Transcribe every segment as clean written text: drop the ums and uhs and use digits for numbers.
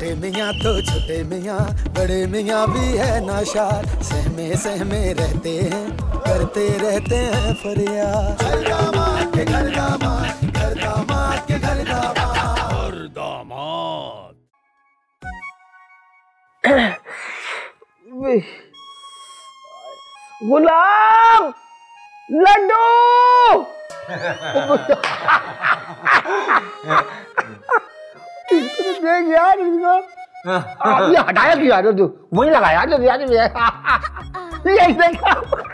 बड़े मियाँ तो छोटे मियाँ, बड़े मियाँ भी है नाशाद, सहमे सहमे रहते हैं, करते रहते हैं फरियाद। घर दामाद के घर दामाद, घर दामाद के घर दामाद, घर दामाद। गुलाम, लड्डू। इसको तो देख यार, इसको आपने हटाया क्यों यार? तू वही लगाया जो यार ये देखा।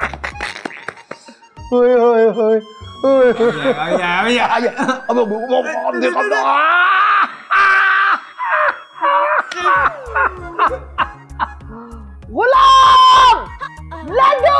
ओए ओए ओए अब देखो गुलाम, लड्डू।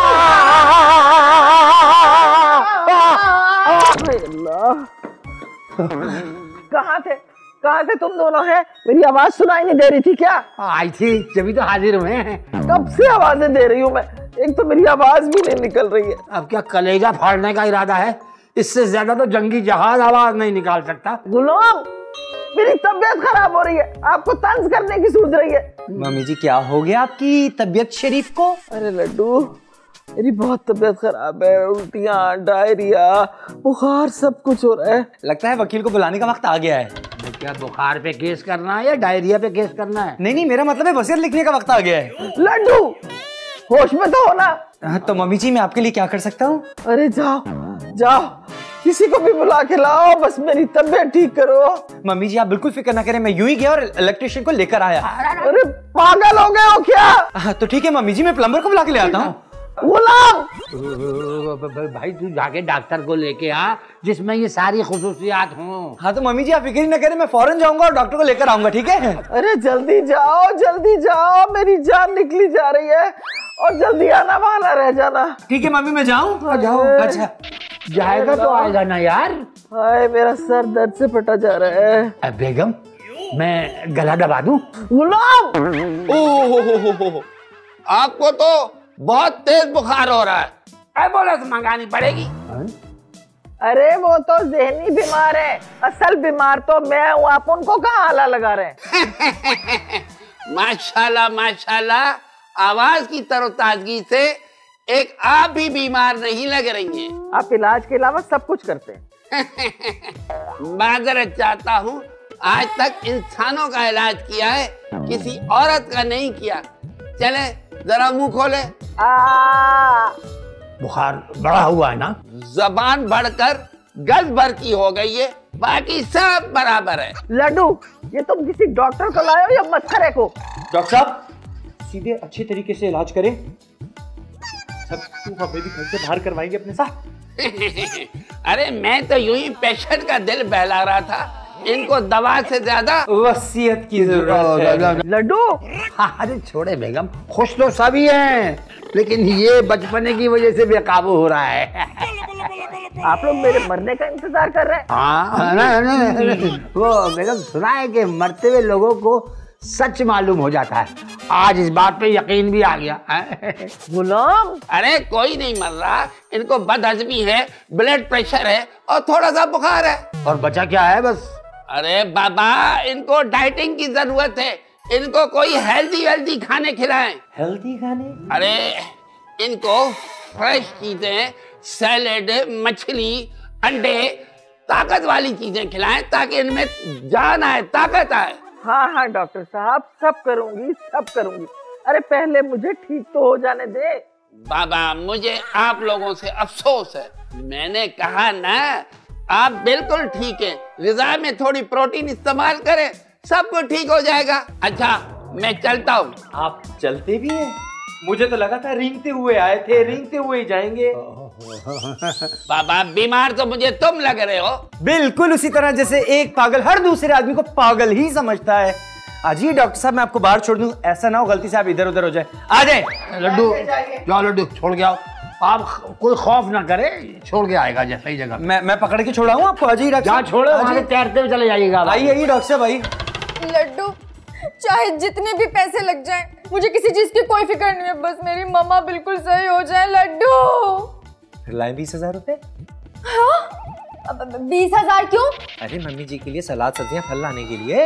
कहाँ थे तुम दोनों? हैं मेरी आवाज सुनाई नहीं दे रही थी क्या? आई थी जब तो हाजिर हुए हैं। कब से आवाजें दे रही हूँ मैं, एक तो मेरी आवाज भी नहीं निकल रही है। अब क्या कलेजा फाड़ने का इरादा है? इससे ज्यादा तो जंगी जहाज आवाज नहीं निकाल सकता। गुलाम, मेरी तबीयत खराब हो रही है, आपको तंज करने की सूझ रही है। मम्मी जी क्या हो गया आपकी तबीयत शरीफ को? अरे लड्डू, मेरी बहुत तबीयत खराब है, उल्टियाँ, डायरिया, बुखार, सब कुछ हो रहा है। लगता है वकील को बुलाने का वक्त आ गया है। क्या बुखार पे केस करना है या डायरिया पे केस करना है? नहीं, मेरा मतलब है वसीयत लिखने का वक्त आ गया है। लड्डू, होश में तो हो ना? तो मम्मी जी मैं आपके लिए क्या कर सकता हूँ? अरे जाओ जाओ, किसी को भी बुला के लाओ, बस मेरी तबीयत ठीक करो। मम्मी जी आप बिल्कुल फिक्र ना करें, मैं यूं ही गया और इलेक्ट्रिशियन को लेकर आया। अरे पागल हो गए हो क्या? तो ठीक है मम्मी जी, मैं प्लम्बर को बुला के ले आता हूँ। गुलाम, भाई तू जाके डॉक्टर को लेके आ जिसमें ये सारी खुसूसियात हों। हाँ तो मम्मी जी आप फिक्र ना करें, मैं फौरन जाऊंगा और डॉक्टर को लेकर आऊंगा, ठीक है? अरे जल्दी जाओ, मेरी जान निकली जा रही है, और जल्दी आना, वहां रह जाना। ठीक है मम्मी, मैं जाऊँ? जाओ। अच्छा जाएगा तो आएगा ना यार। हाय मेरा सर दर्द से फटा जा रहा है। बेगम, मैं गला दबा दूं? गुलाम, आपको तो बहुत तेज बुखार हो रहा है। एम्बुलेंस मंगानी पड़ेगी। अरे वो तो ज़हनी बीमार है, असल बीमार तो मैं हूँ, आप उनको कहाँ आला लगा रहे हैं? माशाल्लाह माशाल्लाह, आवाज की तरोताजगी से एक आप भी बीमार नहीं लग रही हैं। आप इलाज के अलावा सब कुछ करते हैं। माजरत चाहता हूँ, आज तक इंसानों का इलाज किया है, किसी औरत का नहीं किया। चले जरा मुंह खोले। बुखार बढ़ा हुआ है ना? जबान बढ़कर गज भर की हो गई है, बाकी सब बराबर है। लड्डू, ये तुम किसी डॉक्टर को लाए हो या मस्खरे को? डॉक्टर साहब सीधे अच्छे तरीके से इलाज करें, सब हमें भी घर से बाहर करवाएंगे अपने साथ। अरे मैं तो यूं ही पेशेंट का दिल बहला रहा था, इनको दवा से ज्यादा वसीयत की जरूरत है। लड्डू, अरे छोड़े बेगम, खुश तो सभी हैं, लेकिन ये बचपने की वजह से बेकाबू हो रहा है। आप लोग मेरे मरने का इंतजार कर रहे हैं? हाँ, नहीं, वो बेगम सुना है कि मरते हुए लोगों को सच मालूम हो जाता है। आज इस बात पे यकीन भी आ गया। गुलाम, अरे कोई नहीं मर रहा, इनको बदहजमी है, ब्लड प्रेशर है और थोड़ा सा बुखार है। और बचा क्या है? बस अरे बाबा, इनको डाइटिंग की जरूरत है, इनको कोई हेल्दी खाने खिलाएं। हेल्दी खाने? अरे इनको फ्रेश चीजें, सैलेड, मछली, अंडे, ताकत वाली चीजें खिलाएं ताकि इनमें जान आए, ताकत आए। हाँ डॉक्टर साहब, सब करूंगी। अरे पहले मुझे ठीक तो हो जाने दे। बाबा मुझे आप लोगों से अफसोस है, मैंने कहा ना आप बिल्कुल ठीक है, ग़िज़ा में थोड़ी प्रोटीन इस्तेमाल करें, सब कुछ ठीक हो जाएगा। अच्छा मैं चलता हूँ। आप चलते भी हैं? मुझे तो लगा था रेंगते हुए आए थे, रेंगते हुए ही जाएंगे। बाबा बीमार तो मुझे तुम लग रहे हो। बिल्कुल उसी तरह जैसे एक पागल हर दूसरे आदमी को पागल ही समझता है। अजी डॉक्टर साहब मैं आपको बाहर छोड़ दूं, ऐसा ना हो गलती से आप इधर उधर हो जाए। आ जाए। लड्डू, जाओ लड्डू, छोड़ के आओ। आप कोई खौफ ना करे, छोड़ के आएगा सही जगह। मैं पकड़ के छोड़ा हूँ आपको। अजी डॉक्टर साहब छोड़ो, वहां तैरते हुए चले जाइएगा। आइए डॉक्टर साहब आइए। लड्डू, चाहे जितने भी पैसे लग जाएं, मुझे किसी चीज की कोई फिक्र नहीं है, बस मेरी मम्मा बिल्कुल सही हो जाए। लड्डू लाए 20,000 रुपए। हाँ? 20,000 क्यों? अरे मम्मी जी के लिए सलाद सब्जियां फल लाने के लिए।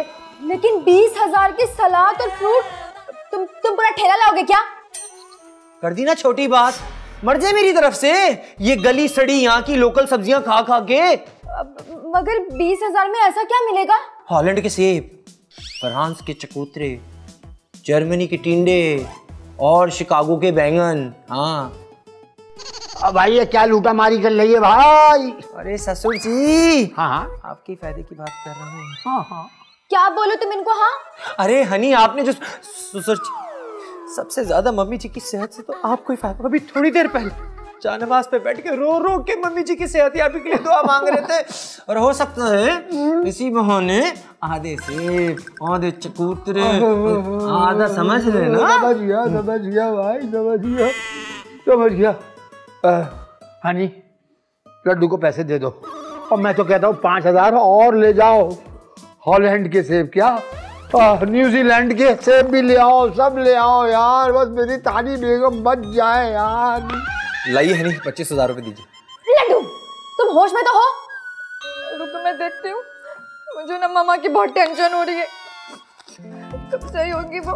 लेकिन 20,000 की सलाद और फ्रूट तुम पूरा ठेला लाओगे क्या? कर दी ना छोटी बात, मर जाए मेरी तरफ से। ये गली सड़ी यहाँ की लोकल सब्जियां खा खा के। मगर 20,000 में ऐसा क्या मिलेगा? हॉलैंड के सेब, फ्रांस के चकोतरे, जर्मनी के टिंडे और शिकागो के बैंगन। हाँ अब भाई ये क्या लूटा मारी कर रही है भाई? अरे ससुर जी, हाँ हाँ आपके फायदे की बात कर रहा हूँ। हाँ हाँ। क्या बोलो तुम इनको? हाँ अरे हनी, आपने जो ससुर जी, सबसे ज्यादा मम्मी जी की सेहत से तो आपको ही फायदा। अभी थोड़ी देर पहले जानवास पे बैठ के रो रो के मम्मी जी की सेहत याबी के लिए दुआ मांग रहे थे। और हो सकता है इसी बहाने आधे सेब, आधे चकोतरे, आधा समझ लेना। समझ गया भाई, समझ गया। हनी, लड्डू को पैसे दे दो और मैं तो कहता हूँ 5,000 और ले जाओ। हॉलैंड के सेब क्या, न्यूजीलैंड के सेब भी ले आओ, सब ले आओ यार, बस मेरी तानी बेगम बच जाए यार। लाइए हनी, 25,000 रुपए दीजिए। लड्डू, तुम होश में तो हो? रुको मैं देखती हूँ। मुझे ना मामा की बहुत टेंशन हो रही है, कब सही होगी वो।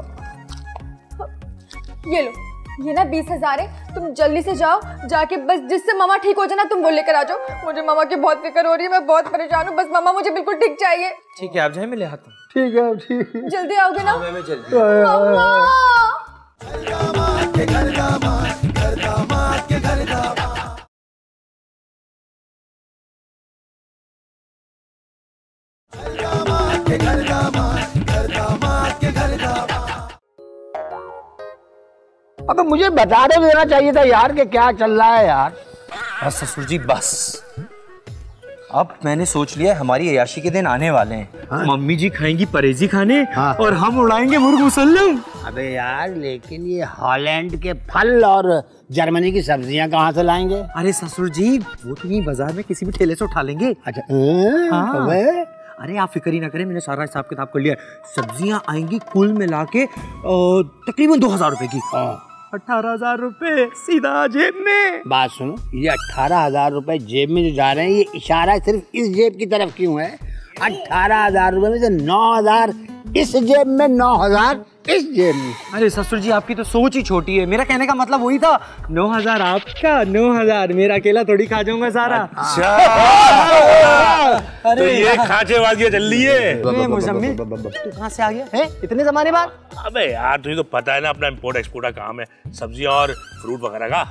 ये लो, ये ना 20,000 है, तुम जल्दी से जाओ, जाके बस जिससे मामा ठीक हो जाए ना तुम वो लेकर आ जाओ। मुझे मामा की बहुत फिक्र हो रही है, मैं बहुत परेशान हूँ, बस मामा मुझे बिल्कुल ठीक चाहिए। ठीक है, आप जाए, मैं ले आता हूँ। ठीक है। जल्दी आओगे ना? मैं जल्दी। मामा! अब मुझे बता देना चाहिए था यार कि क्या चल रहा है यार। बस ससुर जी बस, अब मैंने सोच लिया हमारी अय्याशी के दिन आने वाले हैं। हाँ? मम्मी जी खाएंगी परहेजी खाने। हाँ? और हम उड़ाएंगे मुर्ग मुसल्लम। अबे यार, लेकिन ये हॉलैंड के फल और जर्मनी की सब्जियां कहाँ से लाएंगे? अरे ससुर जी, वो तो यहीं बाजार में किसी भी ठेले से उठा लेंगे। अच्छा। हाँ। अरे आप फिक्र ही ना करें, मैंने सारा हिसाब किताब कर लिया। सब्जियां आएंगी कुल मिला के तकरीबन 2,000 रुपए की। 18,000 रुपए सीधा जेब में। बात सुनो, ये 18,000 रुपए जेब में जो जा रहे हैं, ये इशारा सिर्फ इस जेब की तरफ क्यों है? 18,000 रुपए में से 9,000 इस जेब में, 9,000 इस जेब में। अरे ससुर जी, आपकी तो सोच ही छोटी है। मेरा कहने का मतलब वही था, 9,000 आपका, 9,000 मेरा, अकेला थोड़ी खा जाऊंगा सारा। अच्छा। तो ये खांचेबाजी चल रही है। मुजम्मिल, तू कहाँ से आ गया है इतने जमाने बाद? अबे यार, तुझे तो पता है ना, अपना इम्पोर्ट एक्सपोर्ट का काम है, सब्जियां और फ्रूट वगैरह का।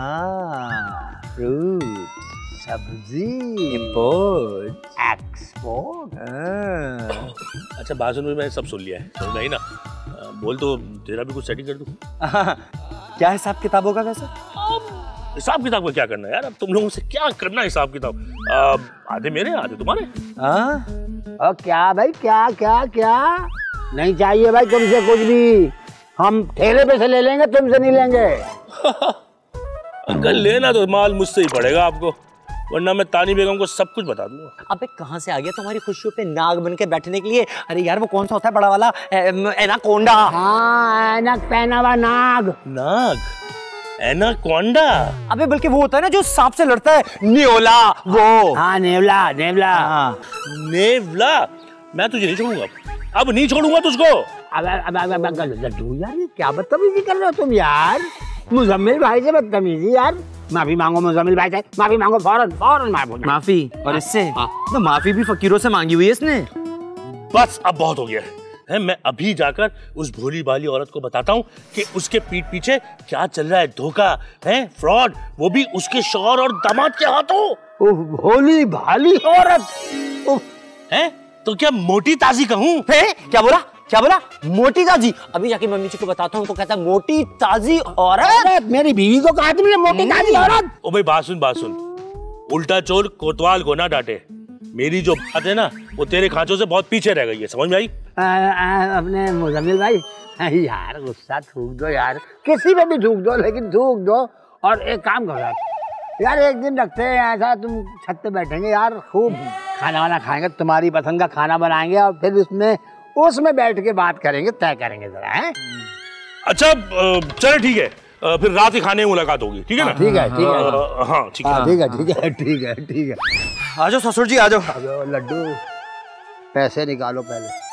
फ्रूट, सब्जी, इम्पोर्ट एक्सपोर्ट। अच्छा बात सुन, मैंने सब सुन लिया है, समझ में आई ना? बोल तो तेरा भी कुछ सेटिंग कर दूं। क्या हिसाब किताबों का वैसे? हिसाब किताब का क्या करना है यार, अब तुम लोगों से क्या करना है हिसाब किताब? आधे मेरे आधे तुम्हारे। और क्या भाई, क्या क्या क्या नहीं चाहिए भाई तुमसे कुछ भी, हम ठेले पे से ले लेंगे, तुमसे नहीं लेंगे। अगर लेना तो माल मुझसे ही पड़ेगा आपको, वरना मैं तानी बेगम को सब कुछ बता दूंगा। अबे कहाँ से आ गया तुम्हारी खुशियों पे नाग बन के बैठने के लिए? अरे यार, वो कौन सा होता है बड़ा वाला, एनाकोंडा? हाँ, ऐनक पहना हुआ नाग। नाग? एनाकोंडा? अबे बल्कि वो होता है ना जो सांप से लड़ता है, नेवला। वो हाँ, नेवला, नेवला। हाँ। नेवला? मैं तुझे नहीं छोड़ूंगा, अब नहीं छोड़ूंगा तुझको। अब लड्डू यार, ये क्या बदतमीजी कर रहे हो तुम यार? मुजम्मिल भाई से बदतमीजी यार। माफी मांगो मुजम्मिल भाई से, माफी मांगो, फौरन फौरन माफी। और इससे तो माफी भी फकीरों से मांगी हुई है इसने। बस अब बहुत हो गया है, मैं अभी जाकर उस भोली भाली औरत को बताता हूँ कि उसके पीठ पीछे क्या चल रहा है, धोखा है, फ्रॉड, वो भी उसके शौहर और दामाद के हाथों। भोली भाली औरत है तो क्या मोटी ताजी कहूँ? क्या बोला, क्या बोला? मोटी ताजी? अभी जाके मम्मी जी को बताता हूँ, तो कहता है मोटी ताजी औरत। मेरी बीवी को कहा तुमने मोटी ताजी औरत? ओ भाई बात सुन, उल्टा चोर कोतवाल को ना डांटे। मेरी जो बात है ना, वो तेरे खांचों से बहुत पीछे रह गई है, समझ में आई? अपने मुजम्मिल भाई यार, गुस्सा थूक दो यार, किसी पे भी थूक दो, लेकिन थूक दो। और एक काम करो यार, एक दिन रखते हैं ऐसा, तुम छत पे बैठेंगे यार, खूब खाना वाना खाएंगे, तुम्हारी पसंद का खाना बनाएंगे, और फिर उसमें बैठ के बात करेंगे, तय करेंगे जरा, है? अच्छा चलो ठीक है, फिर रात के खाने में मुलाकात होगी, ठीक है ना? ठीक है, ठीक है। हाँ ठीक है, ठीक है, ठीक है, ठीक है, ठीक है। आ जाओ ससुर जी, आ जाओ। लड्डू, पैसे निकालो पहले।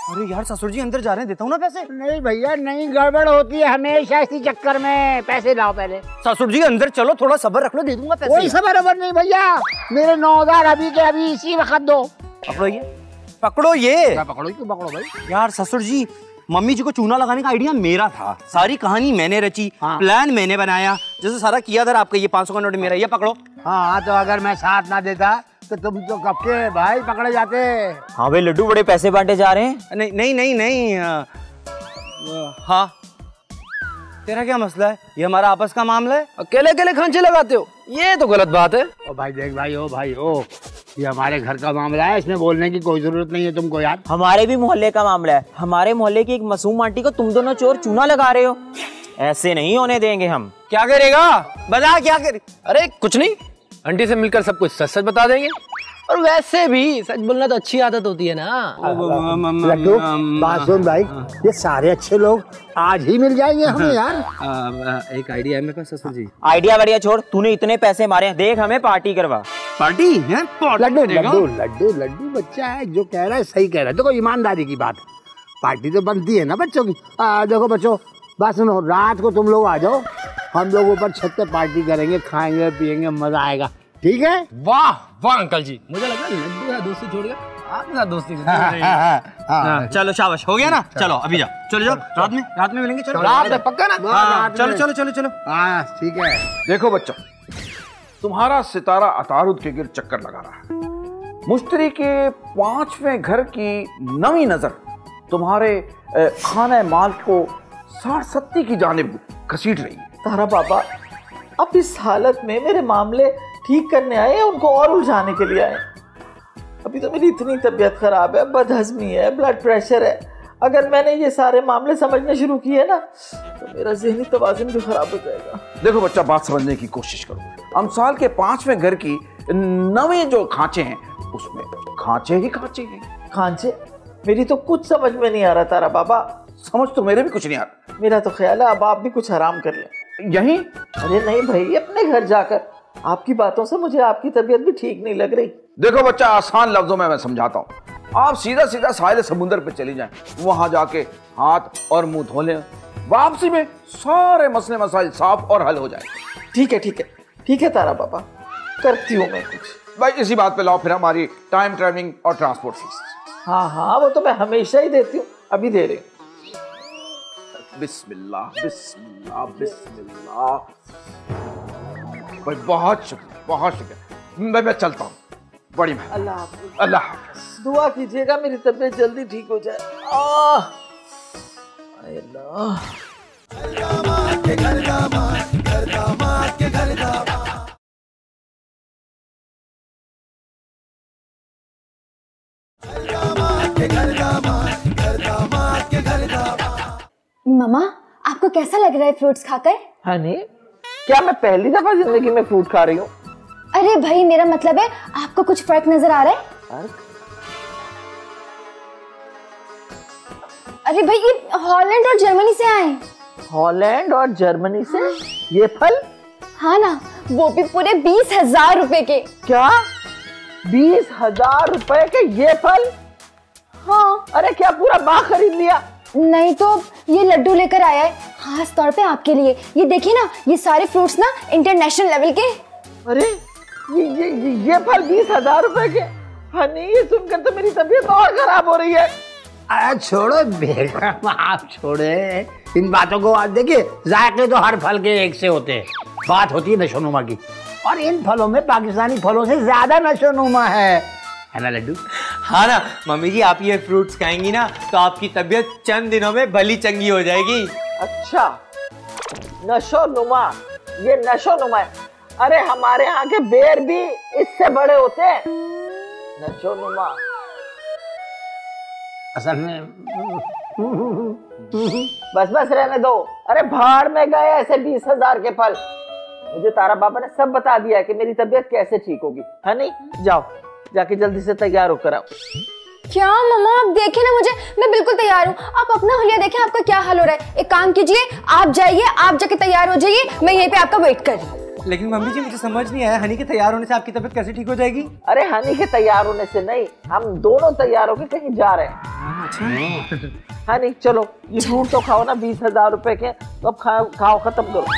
अरे यार ससुर जी अंदर जा रहे हैं, देता हूँ ना पैसे। नहीं भैया नहीं, गड़बड़ होती है हमेशा इसी चक्कर में। पैसे लाओ पहले। ससुर जी अंदर चलो, थोड़ा सब्र रख लो, दे दूंगा पैसे। कोई सबर नहीं भैया, मेरे 9,000 अभी के अभी इसी वक्त दो। पकड़ो ये, पकड़ो ये। क्या पकड़ो? क्यों पकड़ो भाई? यार ससुर जी, मम्मी जी को चूना लगाने का आइडिया मेरा था, सारी कहानी मैंने रची, प्लान मैंने बनाया, जैसे सारा किया था आपका। ये 500 का नोट मेरा, ये पकड़ो। हाँ तो अगर मैं साथ ना देता तो तुम तो कब के भाई पकड़े जाते। हाँ भाई लड्डू, बड़े पैसे बांटे जा रहे हैं। नहीं नहीं नहीं नहीं, हाँ तेरा क्या मसला है? ये हमारा आपस का मामला है। अकेले अकेले खांचे लगाते हो, ये तो गलत बात है। ओ भाई देख भाई, ओ भाई ओ, ये हमारे घर का मामला है, इसमें बोलने की कोई जरूरत नहीं है तुमको यार। हमारे भी मोहल्ले का मामला है। हमारे मोहल्ले की एक मासूम आंटी को तुम दोनों चोर चूना लगा रहे हो, ऐसे नहीं होने देंगे हम। क्या करेगा बता, क्या करे? अरे कुछ नहीं, आंटी से मिलकर सब कुछ सच सच बता देंगे। और वैसे भी सच बोलना तो अच्छी आदत होती है ना। लड्डू बात सुन भाई, ये सारे अच्छे लोग आज ही मिल जाएंगे हमें यार। एक आइडिया है मेरे पास ससुर जी। आइडिया बढ़िया छोड़, तूने इतने पैसे मारे हैं, देख हमें पार्टी करवा। पार्टी है? लड्डू लड्डू लड्डू लड्डू बच्चा है, जो कह रहा है सही कह रहा है। देखो ईमानदारी की बात, पार्टी तो बनती है ना बच्चों की। देखो बच्चों बात सुनो, रात को तुम लोग आ जाओ, हम लोग ऊपर छत पे पार्टी करेंगे, खाएंगे पियेंगे, मजा आएगा, ठीक है? वाह वाह अंकल जी, मुझे लगा लड्डू का दोस्ती छोड़ गया, आपके साथ दोस्ती। चलो शाबाश, हो गया ना? चलो अभी जाओ, चलो जाओ, रात में मिलेंगे। चलो रात में पक्का ना? चलो चलो चलो चलो। हाँ ठीक है। देखो बच्चों, तुम्हारा सितारा अतारुद के गिर्द चक्कर लगा रहा है। मुश्तरी के 5वें घर की नवी नजर तुम्हारे खाने माल को 60-70 की जानिब घसीट रही है। तारा बाबा, अब इस हालत में मेरे मामले ठीक करने आए या उनको और उलझाने के लिए आए? अभी तो मेरी इतनी तबीयत खराब है, बदहजमी है, ब्लड प्रेशर है। अगर मैंने ये सारे मामले समझने शुरू किए ना तो मेरा ज़हनी तवाज़ुन भी खराब हो जाएगा। देखो बच्चा, बात समझने की कोशिश करो। अमसाल के 5वें घर की नवे जो खांचे हैं, उसमें खांचे ही खांचे हैं। खांचे? मेरी तो कुछ समझ में नहीं आ रहा तारा बाबा। समझ तो मेरे भी कुछ नहीं आ रहा। मेरा तो ख्याल है अब आप भी कुछ हराम कर लें। यहीं? अरे नहीं भाई, अपने घर जाकर। आपकी बातों से मुझे आपकी तबीयत भी ठीक नहीं लग रही। देखो बच्चा, आसान लफ्जों में मैं समझाता हूँ। आप सीधा सीधा साहिल समुद्र पे चली जाएं, वहां जाके हाथ और मुंह धो लें, वापसी में सारे मसले मसाइल साफ और हल हो जाएंगे। ठीक है ठीक है ठीक है तारा बाबा, करती हूँ मैं कुछ। भाई इसी बात पे लाओ फिर हमारी टाइम ट्रैवलिंग और ट्रांसपोर्ट फीस। हाँ हाँ, वो तो मैं हमेशा ही देती हूँ, अभी दे रही हूँ। बिस्मिल्लाह बिस्मिल्लाह बिस्मिल्लाह। भाई बहुत शुक्रिया, बहुत शुक्रिया। मैं चलता हूँ, बड़ी मेहरबानी। अल्लाह हाफ़िज़। अल्लाह हाफ़िज़। दुआ कीजिएगा मेरी तबीयत जल्दी ठीक हो जाए। अल्लाह। मामा, आपको कैसा लग रहा है फ्रूट्स खाकर? हनी, क्या मैं पहली दफा जिंदगी में फ्रूट खा रही हूँ? अरे भाई, मेरा मतलब है आपको कुछ फर्क नजर आ रहा है? अरे भाई, ये हॉलैंड और जर्मनी से आए। हॉलैंड और जर्मनी से ये फल? हाँ ना, वो भी पूरे 20,000 रुपए के। क्या 20,000 रुपए के ये फल? हाँ। अरे क्या पूरा बाग खरीद लिया? नहीं तो ये लड्डू लेकर आया है खास तौर पे आपके लिए। ये देखिए ना, ये सारे फ्रूट्स ना इंटरनेशनल लेवल के। अरे ये फल 20,000 रुपए के? हनी, ये सुनकर तो मेरी तबीयत और खराब हो रही है। अरे छोड़ो बेगम, आप छोड़े इन बातों को। आज देखिए, जायके तो हर फल के एक से होते हैं, बात होती है नशोनुमा की। और इन फलों में पाकिस्तानी फलों से ज्यादा नशोनुमा है ना लड्डू? हाँ ना मम्मी जी, आप ये फ्रूट्स खाएंगी ना तो आपकी तबीयत चंद दिनों में भली चंगी हो जाएगी। अच्छा, नशोनुमा, ये नशोनुमा है। अरे हमारे यहाँ के बेर भी इससे बड़े होते हैं। नशोनुमा असल में बस रहने दो। अरे भाड़ में गए ऐसे 20,000 के फल। मुझे तारा बाबा ने सब बता दिया कि मेरी तबीयत कैसे ठीक होगी। है नहीं, जाओ जाके जल्दी से तैयार होकर आओ। क्या मामा, आप देखें ना मुझे, मैं बिल्कुल तैयार हूँ। आप अपना हुलिया देखें, आपका क्या हाल हो रहा है। एक काम कीजिए, आप जाइए, आप जाके तैयार हो जाइए, मैं यहीं पे आपका वेट कर रही हूँ। लेकिन मम्मी जी मुझे समझ नहीं आया, हनी के तैयार होने से आपकी तबीयत कैसे ठीक हो जाएगी? अरे हनी के तैयार होने से नहीं, हम दोनों तैयार होके कहीं जा रहे हैं। हनी चलो, ये फ्रूट तो खाओ ना, 20,000 रुपए के, तो अब खाओ खत्म करो।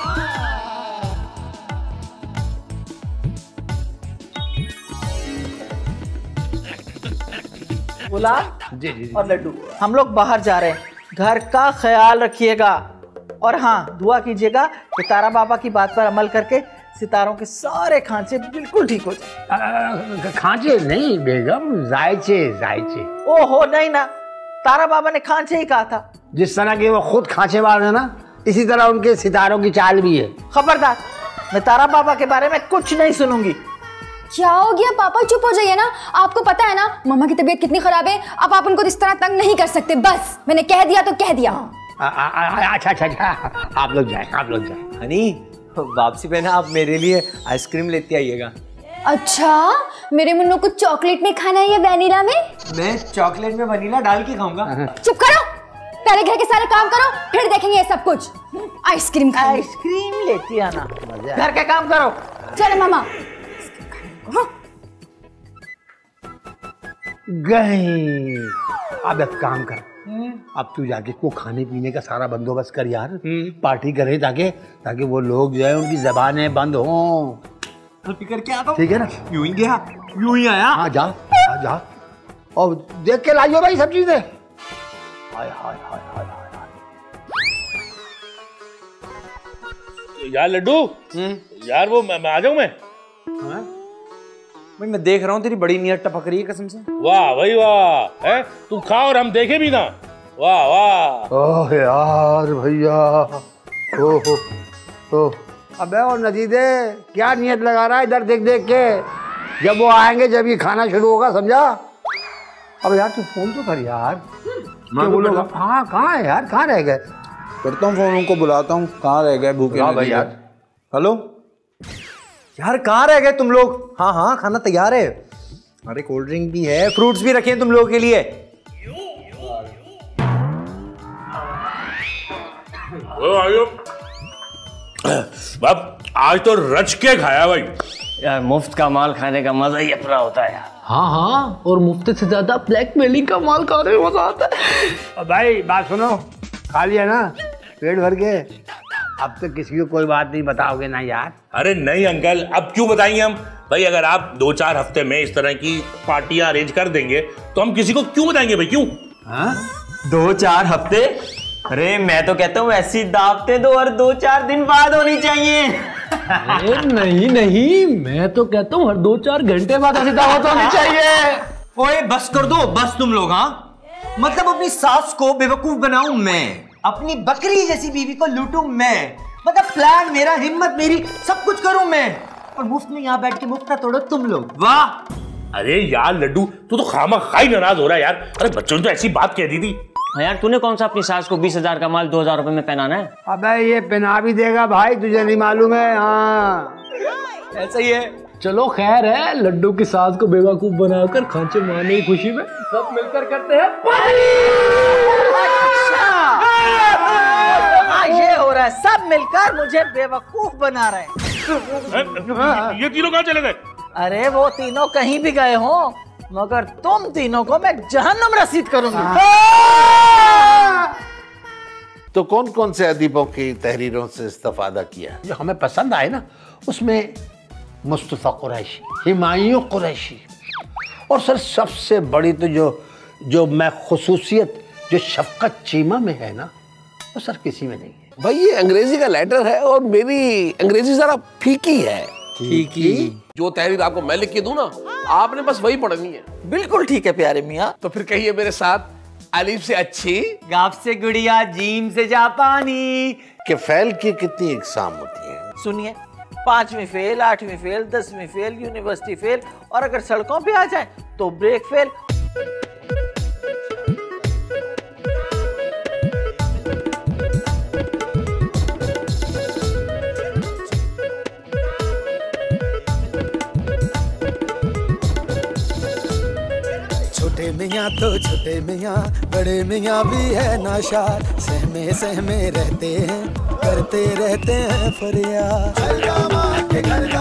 गुलाब जी और लड्डू, हम लोग बाहर जा रहे हैं, घर का ख्याल रखिएगा और हाँ दुआ कीजिएगा कि तारा बाबा की बात पर अमल करके सितारों के सारे खांचे बिल्कुल ठीक हो जाए। खांचे नहीं बेगम, जायचे जायचे। ओहो नहीं ना, तारा बाबा ने खांचे ही कहा था। जिस तरह के वो खुद खांचेबाज है ना, इसी तरह उनके सितारों की चाल भी है। खबरदार, मैं तारा बाबा के बारे में कुछ नहीं सुनूंगी। क्या हो गया पापा, चुप हो जाइए ना। आपको पता है ना मम्मा की तबीयत कितनी खराब है, अब आप उनको इस तरह तंग नहीं कर सकते। बस मैंने कह दिया तो कह दिया। अच्छा अच्छा अच्छा, आप लोग जाए, आप लोग जाए। हनी वापसी पे ना आप मेरे लिए आइसक्रीम लेते आइएगा। अच्छा, मेरे मुन्नू को चॉकलेट में खाना है या वैनिला में? मैं चॉकलेट में वनीला डाल के खाऊंगा। चुप करो, पहले घर के सारे काम करो, फिर देखेंगे ये सब कुछ। आइसक्रीम आइसक्रीम लेती आना, घर के काम करो। चलो मामा। गई। अब एक काम कर, अब तू जाके को खाने पीने का सारा बंदोबस्त कर यार, पार्टी करे ताकि वो लोग जो है उनकी जबानें बंद हों। फिक्र क्या आता हूँ, ठीक है ना? यूं ही गया यूं ही आया। हाँ जा जा, और देख के लाइयो भाई सब चीजें। हाय हाय हाय हाय हाय। यार लड्डू, यार वो मैं आ जाऊं मैं? भाई मैं देख रहा हूँ तेरी बड़ी नियत टपक रही है कसम से। वाह भाई वाह, है तू खा और हम देखे भी ना। वाह वाह। ओह यार भैया, ओह ओह। अबे और नजीदे क्या नियत लगा रहा है इधर देख देख के? जब वो आएंगे जब ये खाना शुरू होगा, समझा? अब यार तू फोन तो कर यार। हाँ कहाँ है यार, कहाँ रह गए? करता हूँ फोन, उनको बुलाता हूँ। कहाँ रह गए भूखे? हाँ भाई यार। हेलो यार कहाँ रह गए तुम लोग? हाँ हाँ खाना तैयार है। अरे कोल्ड ड्रिंक भी है, फ्रूट्स भी रखे हैं तुम लोगों के लिए। बाप आज तो रच के खाया भाई। यार मुफ्त का माल खाने का मजा ही अपना होता है यार। हाँ हाँ, और मुफ्त से ज्यादा ब्लैकमेलिंग का माल खाने में मजा आता है। भाई बात सुनो, खा लिया ना पेट भर के? अब तो किसी को कोई बात नहीं बताओगे ना यार? अरे नहीं अंकल, अब क्यों बताएंगे हम? भाई अगर आप 2-4 हफ्ते में इस तरह की पार्टियां अरेंज कर देंगे तो हम किसी को क्यों बताएंगे भाई, क्यों? हाँ 2-4 हफ्ते? अरे मैं तो कहता हूँ ऐसी दावतें दो और 2-4 दिन बाद होनी चाहिए। नहीं नहीं, मैं तो कहता हूँ हर 2-4 घंटे बाद ऐसी दावत होनी चाहिए। ओए बस कर दो, बस तुम लोग। हाँ मतलब अपनी सास को बेवकूफ बनाऊं मैं, अपनी बकरी जैसी बीवी को लूटूं मैं, मतलब प्लान मेरा, हिम्मत मेरी, सब कुछ करूं मैं, और मुफ्त में यहाँ बैठ के मुफ्त ना तोड़ो तुम लोग। वाह। अरे यार लड्डू, तू तो खामखाई नाराज हो रहा है यार। अरे बच्चों ने तो ऐसी बात कह दी थी। हाँ यार, तूने कौन सा अपनी सास को 20,000 का माल 2,000 रुपए में पहनाना है? अबे ये पहना भी देगा भाई, तुझे नहीं मालूम है? हाँ ऐसा ही है। चलो खैर है, लड्डू की सास को बेवकूफ बनाकर खांचे मारने की खुशी में सब मिलकर करते हैं पार्टी। ये हो रहा है, सब मिलकर मुझे बेवकूफ बना रहे हैं। ये तीनों कहाँ चले गए? अरे वो तीनों कहीं भी गए हो, मगर तुम तीनों को मैं जहन्नुम रसीद करूंगी। तो कौन कौन से अदीबों की तहरीरों से इस्तेफादा किया? जो हमें पसंद आए ना, उसमें मुस्तफ़ा कुरैशी, हुमायूं कुरैशी, और सर सबसे बड़ी तो जो मैं खुसूसियत जो शफकत चीमा में है ना, वो सर किसी में नहीं है। भाई ये अंग्रेजी का लेटर है और मेरी अंग्रेजी जरा फीकी है। फीकी? जो तहरीर आपको मैं लिख के दूं ना, आपने बस वही पढ़नी है। बिल्कुल ठीक है प्यारे मियाँ। तो फिर कहिए मेरे साथ, अलीफ से अच्छी, गाफ से गुड़िया, जीम से जापानी। के फेल की कितनी इकसाम होती है? सुनिए, 5वीं फेल, 8वीं फेल, 10वीं फेल, यूनिवर्सिटी फेल, और अगर सड़कों पे आ जाए तो ब्रेक फेल। छोटे मियाँ तो छोटे मियाँ, बड़े मियाँ भी है नाशार, सहमे सहमे रहते हैं, करते रहते हैं फरियाद।